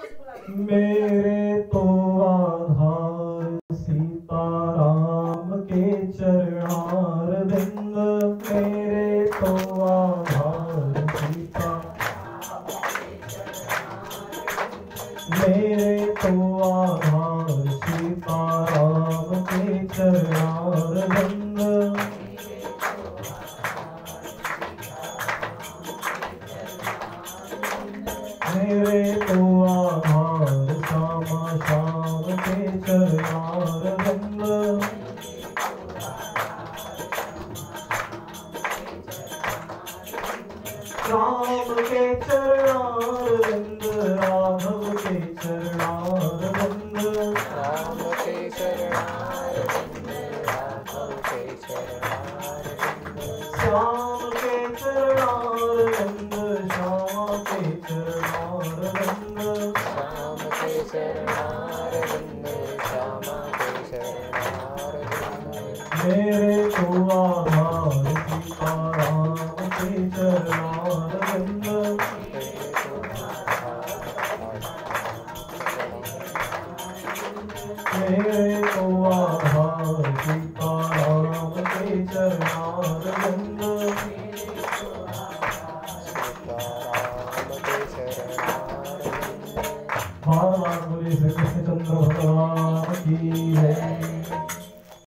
मेरे तो आधार सीताराम के चरणारविंद, मेरे तो आधार मेरे तो आधार सीताराम के चरणारविंद, मेरे तो आधार श्यामा श्याम के चरणारविंद, राम के चरणारविंद, राघव के चरणारविंद, राम के चरणारविंद, राघव के चरणारविंद, श्याम के चरणारविंद, श्याम के चरणारविंद, श्याम के चरणारविंद, श्याम के चरणारविंद, मेरे तो आधार सीताराम के चरणारविंद, मेरे तो